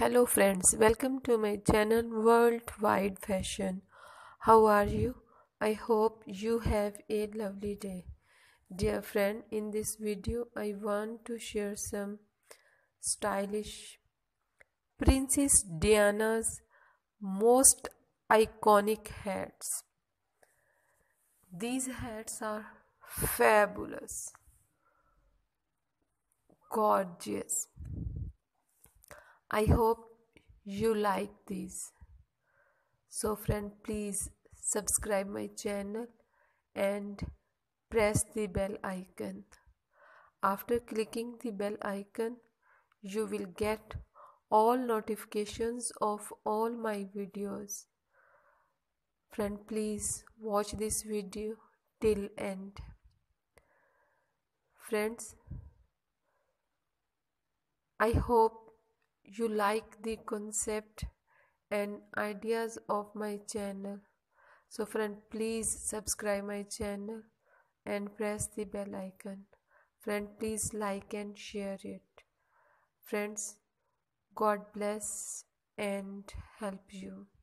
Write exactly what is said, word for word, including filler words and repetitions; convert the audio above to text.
Hello friends, welcome to my channel Worldwide Fashion. How are you? I hope you have a lovely day. Dear friend, in this video I want to share some stylish Princess Diana's most iconic hats. These hats are fabulous, gorgeous. I hope you like these. So friend, please subscribe my channel and press the bell icon. After clicking the bell icon, you will get all notifications of all my videos. Friend, please watch this video till end. Friends, I hope you like the concept and ideas of my channel. So friend, please subscribe my channel and press the bell icon. Friend, please like and share it. Friends, God bless and help you.